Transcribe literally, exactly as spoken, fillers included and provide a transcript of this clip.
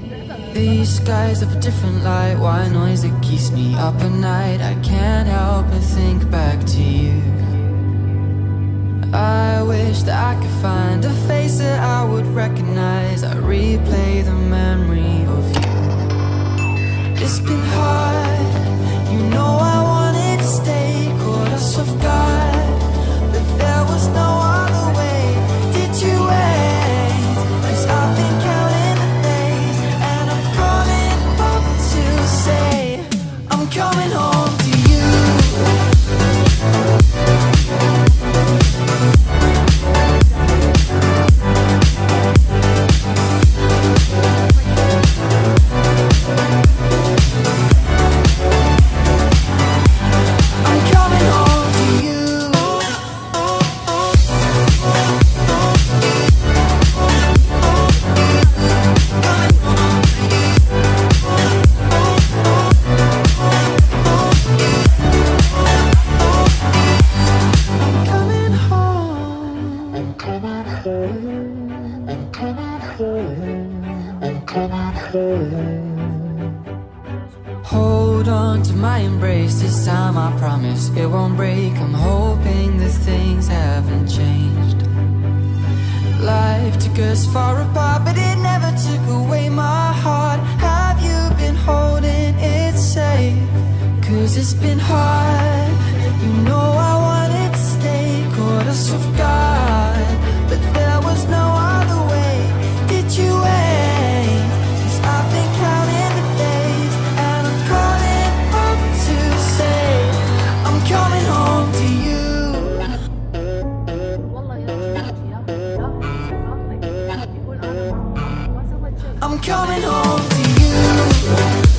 These skies have a different light, white noise that keeps me up at night. I can't help but think back to you. I wish that I could find a face that I would recognize. I replay the memory of you. It's been hard, you know I wanted to stay, caught us off guard, but there was no other way. Did you wait? 'Cause I've been counting the days, and I'm coming home to say I'm coming home to you. Hold on to my embrace, this time I promise it won't break. I'm hoping that things haven't changed. Life took us far apart, but it never took away my heart. Have you been holding it safe? 'Cause it's been hard, you know I wanted to stay, caught us off guard, but there was no other way. Did you wait? 'Cause I've been counting the days, and I'm calling up to say I'm coming home to you. I'm coming home to you.